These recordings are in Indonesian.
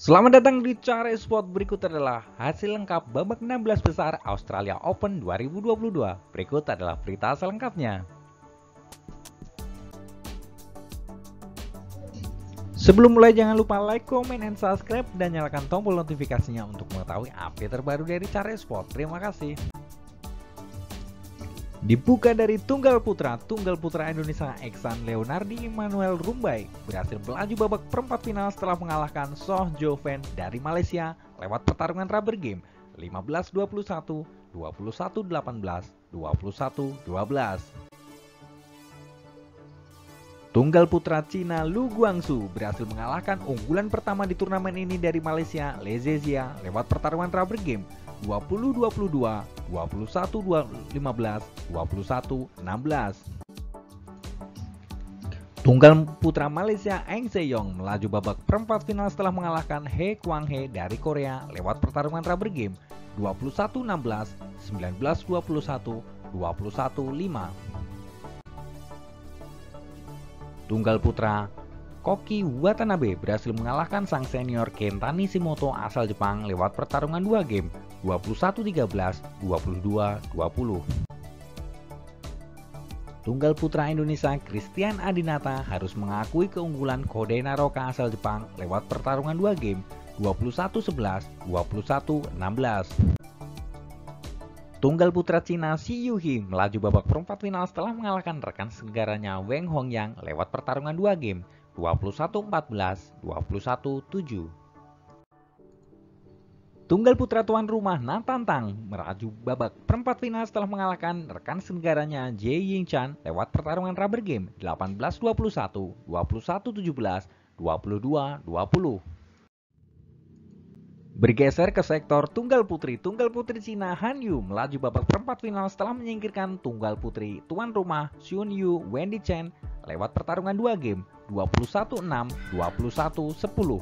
Selamat datang di Cara Sport. Berikut adalah hasil lengkap babak 16 besar Australia Open 2022. Berikut adalah berita selengkapnya. Sebelum mulai jangan lupa like, comment, and subscribe dan nyalakan tombol notifikasinya untuk mengetahui update terbaru dari Cara Sport. Terima kasih. Dibuka dari Tunggal Putra Indonesia Eksan Leonardi Immanuel Rumbai berhasil melaju babak perempat final setelah mengalahkan Soh Joven dari Malaysia lewat pertarungan rubber game 15-21, 21-18, 21-12. Tunggal putra Cina Lu Guangzu berhasil mengalahkan unggulan pertama di turnamen ini dari Malaysia, Le Zezia, lewat pertarungan rubber game 20-22, 21-15, 21-16. Tunggal putra Malaysia Eng Seyong melaju babak perempat final setelah mengalahkan He Kwang He dari Korea lewat pertarungan rubber game 21-16, 19-21, 21-5. Tunggal putra Koki Watanabe berhasil mengalahkan sang senior Kenta Nishimoto asal Jepang lewat pertarungan 2 game 21-13, 22-20. Tunggal putra Indonesia Christian Adinata harus mengakui keunggulan Kode Naroka asal Jepang lewat pertarungan 2 game 21-11, 21-16. Tunggal putra Cina Xi Yuhi melaju babak perempat final setelah mengalahkan rekan segaranya Wang Hongyang lewat pertarungan 2 game 21-14, 21-7. Tunggal putra tuan rumah Nathan Tang melaju babak perempat final setelah mengalahkan rekan segaranya Jie Yingchan lewat pertarungan rubber game 18-21, 21-17, 22-20. Bergeser ke sektor tunggal putri Cina Han Yu melaju babak perempat final setelah menyingkirkan tunggal putri tuan rumah Xun Yu Wendy Chen lewat pertarungan 2 game 21-6, 21-10.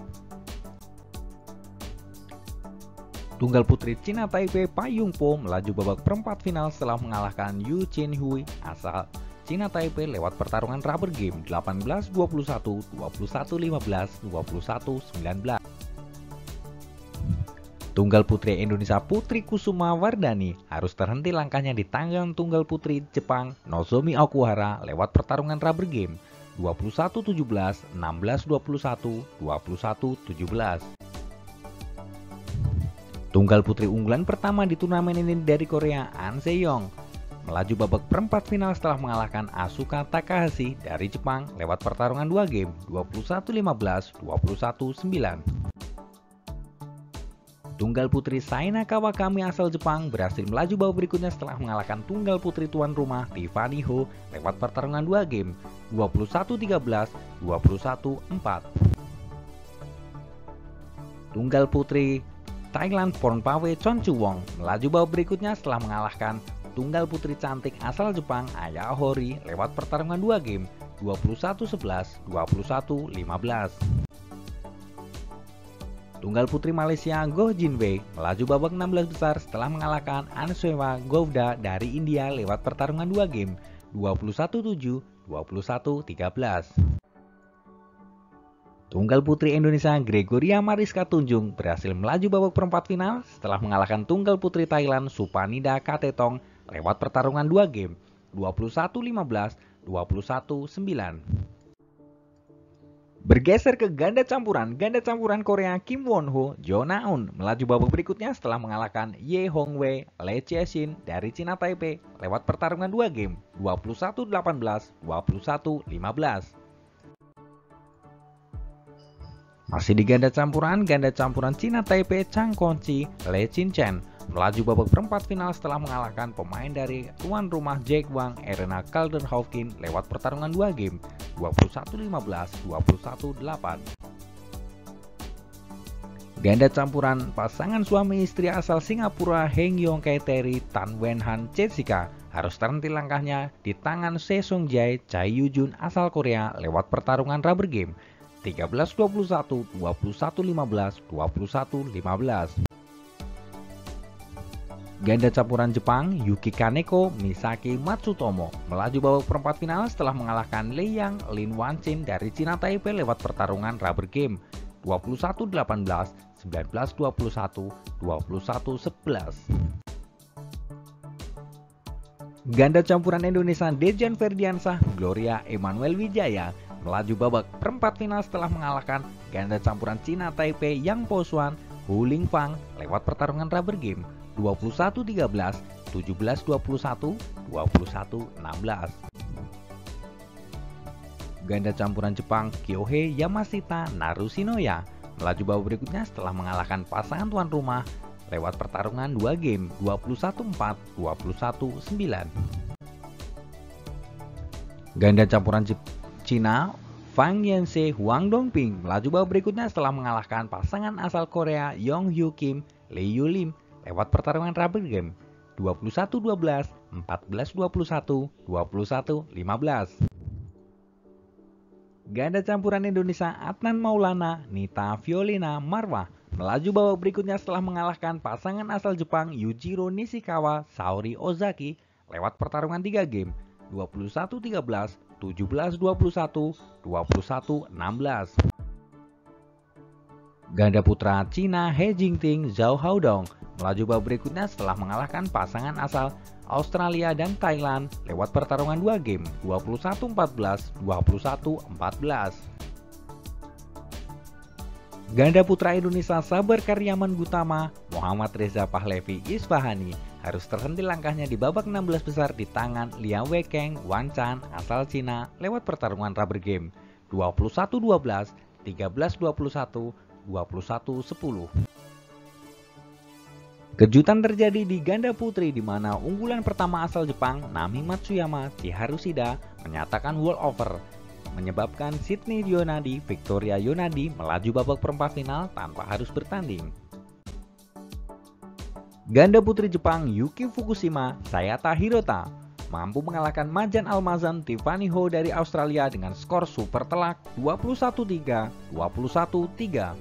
Tunggal putri Cina Taipei Pai Yongpo melaju babak perempat final setelah mengalahkan Yu Chenhui asal Cina Taipei lewat pertarungan rubber game 18-21, 21-15, 21-19. Tunggal putri Indonesia Putri Kusuma Wardani harus terhenti langkahnya di tangan tunggal putri Jepang Nozomi Okuhara lewat pertarungan rubber game 21-17, 16-21, 21-17. Tunggal putri unggulan pertama di turnamen ini dari Korea An Se-yong melaju babak perempat final setelah mengalahkan Asuka Takahashi dari Jepang lewat pertarungan 2 game 21-15, 21-9. Tunggal putri Saina Kawakami asal Jepang berhasil melaju babak berikutnya setelah mengalahkan tunggal putri tuan rumah Tiffany Ho lewat pertarungan 2 game 21-13, 21-4. Tunggal putri Thailand Pornpawe Chonchuwon melaju babak berikutnya setelah mengalahkan tunggal putri cantik asal Jepang Aya Hori lewat pertarungan 2 game 21-11, 21-15. Tunggal putri Malaysia Goh Jinwei melaju babak 16 besar setelah mengalahkan Ansewa Govda dari India lewat pertarungan 2 game 21-7, 21-13. Tunggal putri Indonesia Gregoria Mariska Tunjung berhasil melaju babak perempat final setelah mengalahkan tunggal putri Thailand Supanida Katetong lewat pertarungan 2 game 21-15, 21-9. Bergeser ke ganda campuran Korea Kim Won Ho, Jo Na-eun melaju babak berikutnya setelah mengalahkan Ye Hongwei, Lee Chie-shin dari Cina Taipei lewat pertarungan 2 game 21-18, 21-15. Masih di ganda campuran Cina Taipei Chang Konchi, Lee Chin-chen melaju babak perempat final setelah mengalahkan pemain dari tuan rumah Jack Wang, Elena Calder-Hawkins lewat pertarungan 2 game 21-15, 21-8. Ganda campuran pasangan suami istri asal Singapura Heng Yong Kai Terry Tan Wen Han Jessica harus terhenti langkahnya di tangan Se Sung Jae Chai Yu Jun asal Korea lewat pertarungan rubber game 13-21, 21-15, 21-15. Ganda campuran Jepang Yuki Kaneko Misaki Matsutomo melaju babak perempat final setelah mengalahkan Lei Yang Lin Wanchin dari Cina Taipei lewat pertarungan rubber game 21-18, 19-21, 21-11. Ganda campuran Indonesia Dejan Ferdiansah, Gloria Emmanuel Wijaya melaju babak perempat final setelah mengalahkan ganda campuran Cina Taipei Yang Po Xuan, Hu Lingfang lewat pertarungan rubber game 21-13, 17-21, 21-16. Ganda campuran Jepang Kyohei Yamashita Narushinoya melaju babak berikutnya setelah mengalahkan pasangan tuan rumah lewat pertarungan 2 game 21-4, 21-9. Ganda campuran Cina Fang Yanse Huang Dongping melaju babak berikutnya setelah mengalahkan pasangan asal Korea Yong Hyo Kim Lee Yu Lim lewat pertarungan rubber game 21-12, 14-21, 21-15. Ganda campuran Indonesia Adnan Maulana Nita Violina Marwah melaju babak berikutnya setelah mengalahkan pasangan asal Jepang Yujiro Nishikawa Saori Ozaki lewat pertarungan 3 game 21-13, 17-21, 21-16. Ganda putra Cina He Jingting Zhao Haodong melaju babak berikutnya setelah mengalahkan pasangan asal Australia dan Thailand lewat pertarungan 2 game 21-14, 21-14. Ganda putra Indonesia Sabar Karyaman Gutama Muhammad Reza Pahlevi Isfahani harus terhenti langkahnya di babak 16 besar di tangan Liang Weikeng Wan Chan asal Cina lewat pertarungan rubber game 21-12, 13-21, 21-10. Kejutan terjadi di ganda putri di mana unggulan pertama asal Jepang Nami Matsuyama Chiharu Shida menyatakan walkover, menyebabkan Sydney Yonadi Victoria Yonadi melaju babak perempat final tanpa harus bertanding. Ganda putri Jepang Yuki Fukushima Sayata Hirota mampu mengalahkan Majan Almazan Tiffany Ho dari Australia dengan skor super telak 21-3, 21-3.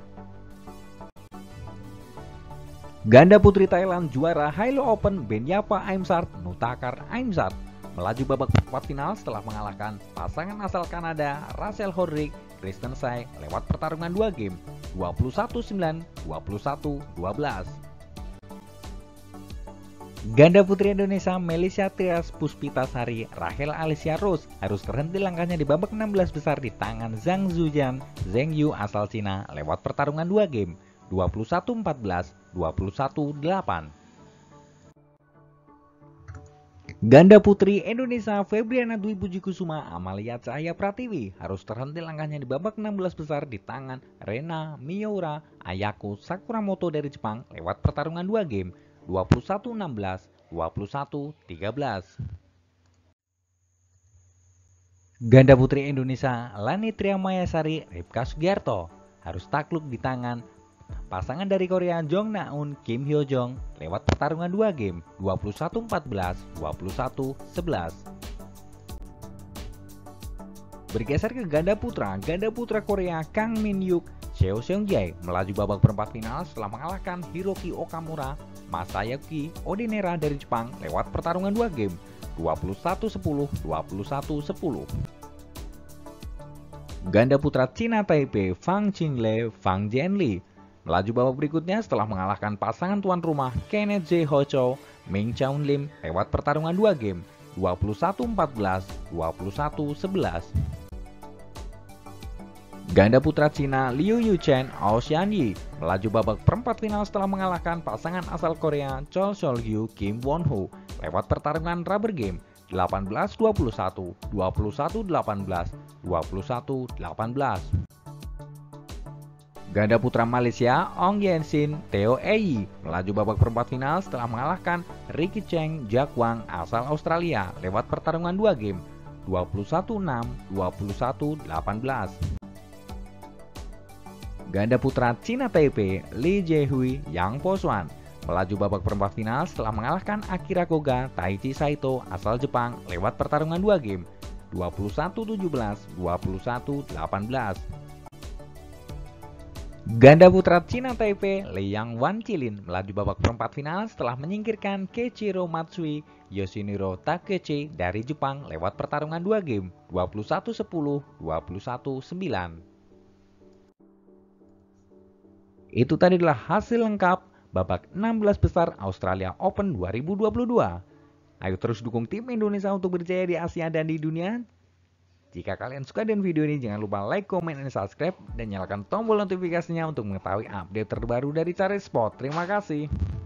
Ganda putri Thailand juara Hilo Open Benyapa Aimsart Nutakar Aimsart melaju babak perempat final setelah mengalahkan pasangan asal Kanada Rachel Hodrick Kristen Sai lewat pertarungan 2 game 21-9, 21-12. Ganda putri Indonesia Melisha Tias Puspitasari Rachel Alicia Rose harus terhenti langkahnya di babak 16 besar di tangan Zhang Zujian Zheng Yu asal Cina lewat pertarungan 2 game 21-14, 21-8. Ganda putri Indonesia Febriana Dwi Puji Kusuma Amalia Cahaya Pratiwi harus terhenti langkahnya di babak 16 besar di tangan Rena Miura Ayako Sakuramoto dari Jepang lewat pertarungan 2 game 21-16, 21-13. Ganda putri Indonesia Lani Triamayasari Ripka Sugiarto harus takluk di tangan pasangan dari Korea Jong Na-eun Kim Hyo Jong lewat pertarungan 2 game 21-14, 21-11. Bergeser ke ganda putra Korea Kang Min Hyuk Seo Seung Jae melaju babak perempat final setelah mengalahkan Hiroki Okamura Masayuki Odinera dari Jepang lewat pertarungan 2 game 21-10, 21-10. Ganda putra Cina Taipei Fang Qingle Fang Jianli melaju babak berikutnya setelah mengalahkan pasangan tuan rumah Kenneth J. Hocho Ming Chaun Lim lewat pertarungan 2 game 21-14, 21-11. Ganda putra Cina Liu Yuchen Ao Xianyi melaju babak perempat final setelah mengalahkan pasangan asal Korea Chol Sol-gyu Kim Won-ho lewat pertarungan rubber game 18-21, 21-18, 21-18. Ganda putra Malaysia Ong Yen Sin Theo Ei melaju babak perempat final setelah mengalahkan Ricky Cheng Jack Wang asal Australia lewat pertarungan 2 game 21-6, 21-18. Ganda putra Cina Taipei Lee Jae-hui Yang Po Xuan melaju babak perempat final setelah mengalahkan Akira Koga Taichi Saito asal Jepang lewat pertarungan 2 game 21-17, 21-18. Ganda putra Cina Taipei Liang Wanqilin melaju babak perempat final setelah menyingkirkan Keiichiro Matsui Yoshiniro Takechi dari Jepang lewat pertarungan 2 game 21-10, 21-9. Itu tadi adalah hasil lengkap babak 16 besar Australia Open 2022. Ayo terus dukung tim Indonesia untuk berjaya di Asia dan di dunia. Jika kalian suka dengan video ini, jangan lupa like, komen, dan subscribe, dan nyalakan tombol notifikasinya untuk mengetahui update terbaru dari Cari Sport. Terima kasih.